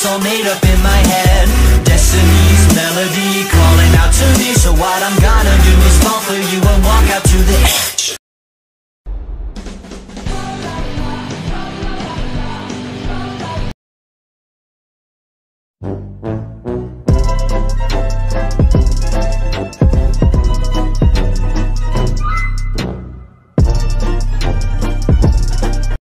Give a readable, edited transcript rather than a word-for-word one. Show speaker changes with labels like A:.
A: all made up in my head. Destiny's melody calling out to me, so what I'm gonna do is fall for you and walk out to the edge.